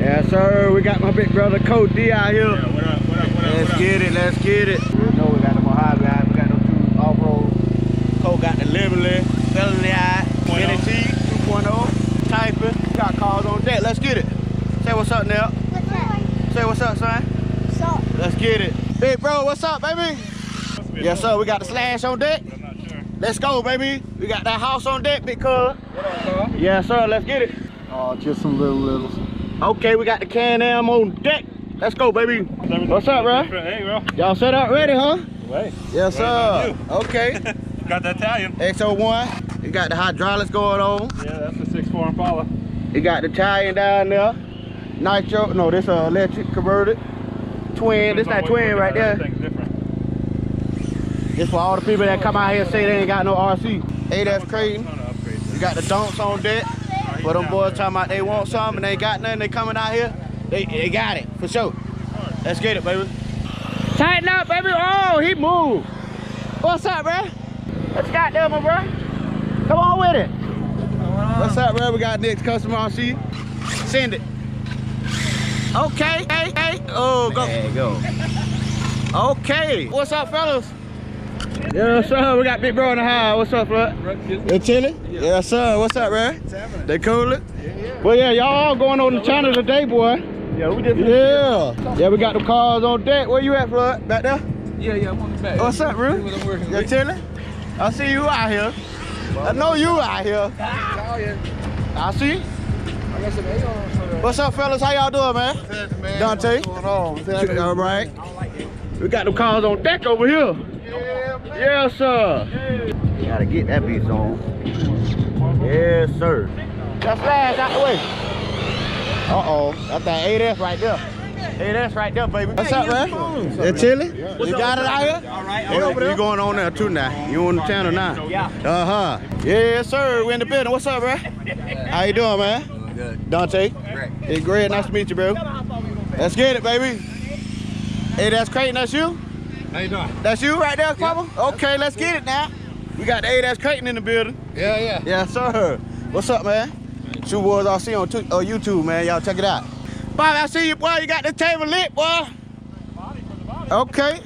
Yes, sir. We got my big brother Cody out here. Yeah, what up? Let's get it. You know we got the Mojave out. We got them two off-road. Cole got the Liberty, Felony Eye, NT 2.0, Typing. We got cars on deck. Let's get it. Say what's up, Nell. What's up? Say what's up, son. What's up? Let's get it. Big bro, what's up, baby? Yes, sir. We got the Slash on deck. I'm not sure. Let's go, baby. We got that house on deck, big cuz. What up, car? Yes, sir. Let's get it. Oh, just some littles. Okay, we got the Can-Am on deck. Let's go, baby. What's up, bro? Hey, bro. Y'all set up ready, huh? Wait. Yes, sir. Okay. Got the Italian. X01. You got the hydraulics going on. Yeah, that's the 6.4 Impala. You got the Italian down there. Nitro. No, this electric converted. Twin. This that twin right there. Everything's different. This for all the people that come out here and say they ain't got no RC. 8S Creighton. You got the Donks on deck. For them boys talking about they want something and they got nothing, they coming out here. They got it, for sure. Let's get it, baby. Tighten up, baby. Oh, he moved. What's up, bro? Let's goddamn, my bro. Come on with it. What's up, bro? We got next customer on see. Send it. Okay, hey. Oh, go. There you go. Okay. What's up, fellas? Yes, sir. We got big bro in the house. What's up, bro? They chilling? Yes, sir. What's up, bro? They coolin'? Well, yeah, y'all all going on the channel today, boy. Yeah, we just. Yeah, we got the cars on deck. Where you at, Flood? Back there? Yeah, I'm on the back. What's up, bro? You chilling? I see you out here. I know you out here. I see. What's up, fellas? How y'all doing, man? Dante? What's going on? All right. We got the cars on deck over here. Yes, sir. Gotta get that piece on. Yes, sir. Just flash out the way. Uh-oh. That's that 8S right there. 8S right there, baby. What's up, man? They chilling? You got it out here? All right. You going on there too now? You on the channel now? Yeah. Uh-huh. Yes, sir. We in the building. What's up, bro? How you doing, man? Good. Dante? Great. It's great. Nice to meet you, bro. Let's get it, baby. Hey, that's Creighton. That's you? How you doing? That's you right there, Papa? Okay, let's get it now. We got the 8S Creighton in the building. Yeah. Yes, sir. What's up, man? Shoe Boys RC on YouTube, man. Y'all check it out. Bobby, I see you, boy. You got the table lit, boy. Okay.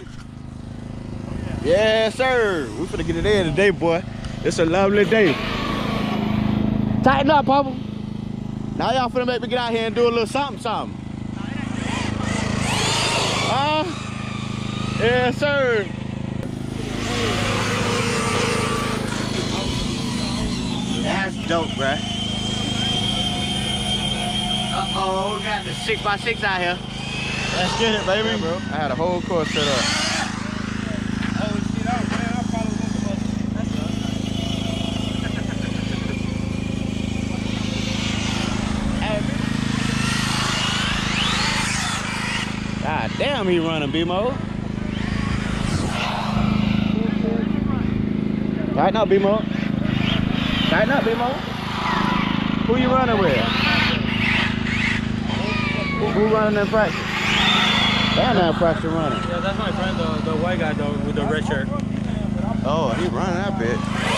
Yes, sir. We finna get it in today, boy. It's a lovely day. Tighten up, Papa. Now y'all finna make me get out here and do a little something. Yes, sir. That's dope, bruh. Uh-oh, we got the 6x6 out here. Let's get it, baby. Yeah, bro. I had a whole course set up. Oh, shit, man. I probably was God damn, he running, B-Mo. Tighten up, B-Mo. Tighten up, B-Mo. Who you running with? Who running in practice? Damn, that practice running. Yeah, that's my friend, the white guy though, with the red shirt. Oh, he running that bit.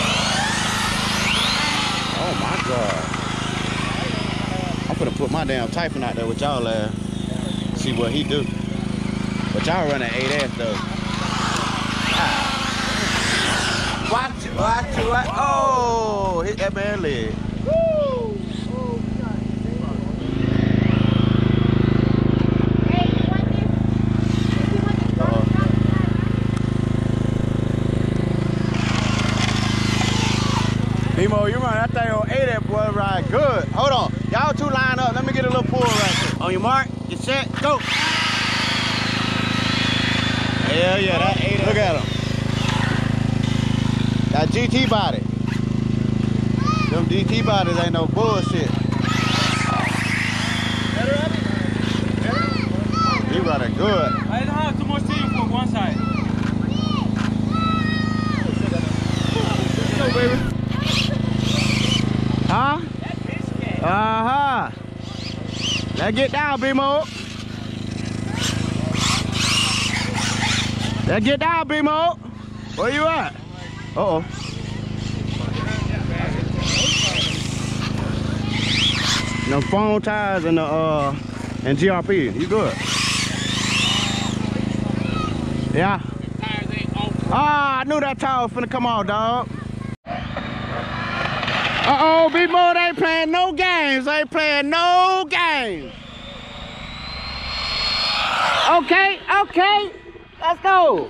Oh my God. I'm gonna put my damn Typing out there with y'all see what he do. But y'all running 8S though. Watch. Oh, hit that man leg. Nemo, you run that thing on 8S, boy, ride good. Hold on. Y'all two line up. Let me get a little pull right there. On your mark, get set, go. Hell yeah, that 8S. Look at him. That GT body. Them GT bodies ain't no bullshit. He running good. I don't have too much steam for one side. Go, baby. Huh? Uh-huh. Let's get down, B-Mo. Let's get down, B-Mo. Where you at? Uh-oh. No phone tires and the And GRP, you good? Yeah. Ah, I knew that tire was finna come off, dog. Uh-oh, Big Mo, they ain't playing no games. They ain't playing no games. Okay, okay. Let's go.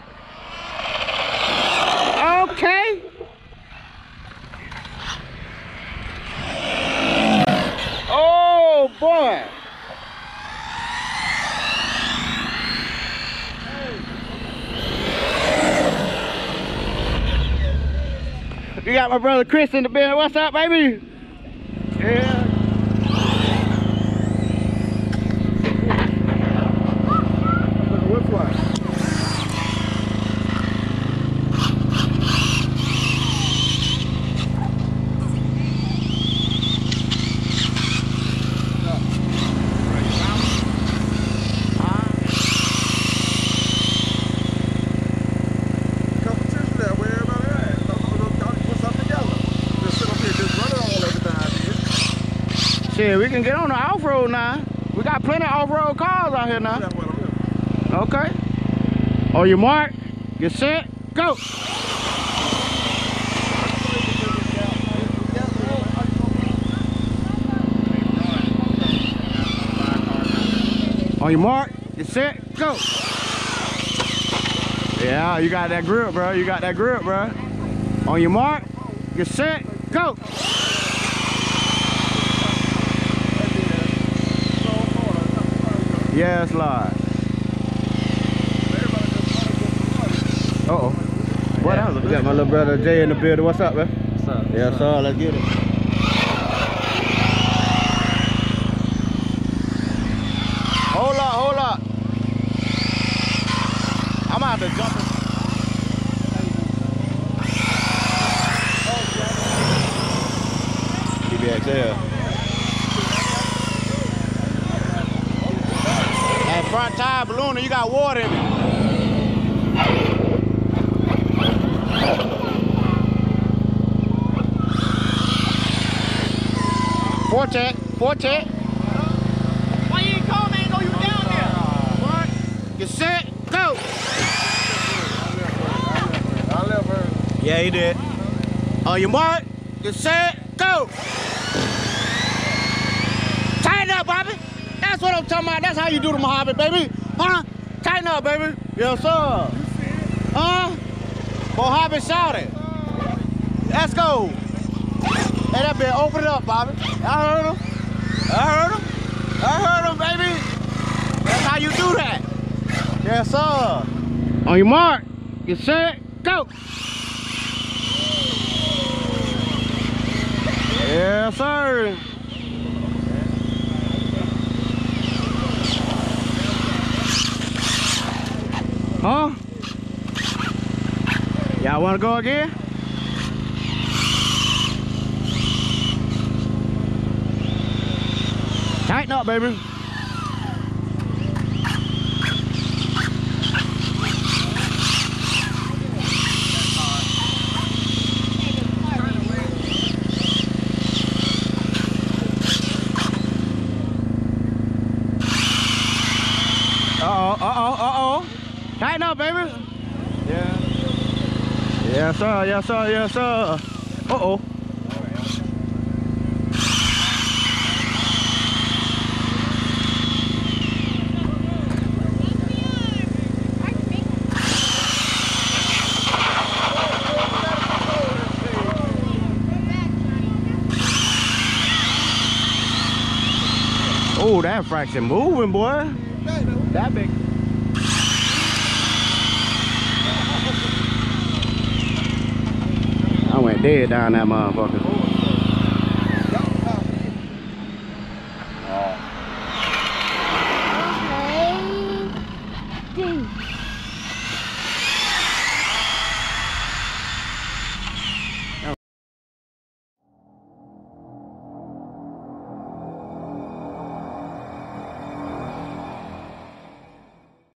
Okay. Oh, boy. You got my brother Chris in the building. What's up, baby? Yeah. Which one? Yeah, we can get on the off-road now. We got plenty of off-road cars out here now. Okay. On your mark, get set, go. On your mark, get set, go. Yeah, you got that grip, bro. You got that grip, bro. On your mark, get set, go. Yes, Lord. Uh-oh. What else? We got my little brother Jay in the building. What's up, man? What's up? Yes, sir. Let's get it. Hold up, hold up. I'm out to jump in. PBXL. That front tire balloon, you got water in it. Forte, Forte. Why you ain't call me? I ain't know you down there. What? Get set, go. I left her. Yeah, he did. On your mark, get set, go. Tighten up, Bobby. That's what I'm talking about. That's how you do the Mojave, baby. Huh? Tighten up, baby. Yes, sir. Huh? Mojave shouted. Let's go. Hey, that bitch, open it up, Bobby. I heard him. I heard him. I heard him, baby. That's how you do that. Yes, sir. On your mark, get set, go. Yes, sir. Huh? Y'all want to go again? Tighten up, baby. Uh-oh. Tighten up, baby. Yeah. Yes, sir. Yes, sir. Yes, sir. Uh-oh. Oh, that fraction moving, boy. That big. I went dead down that motherfucker.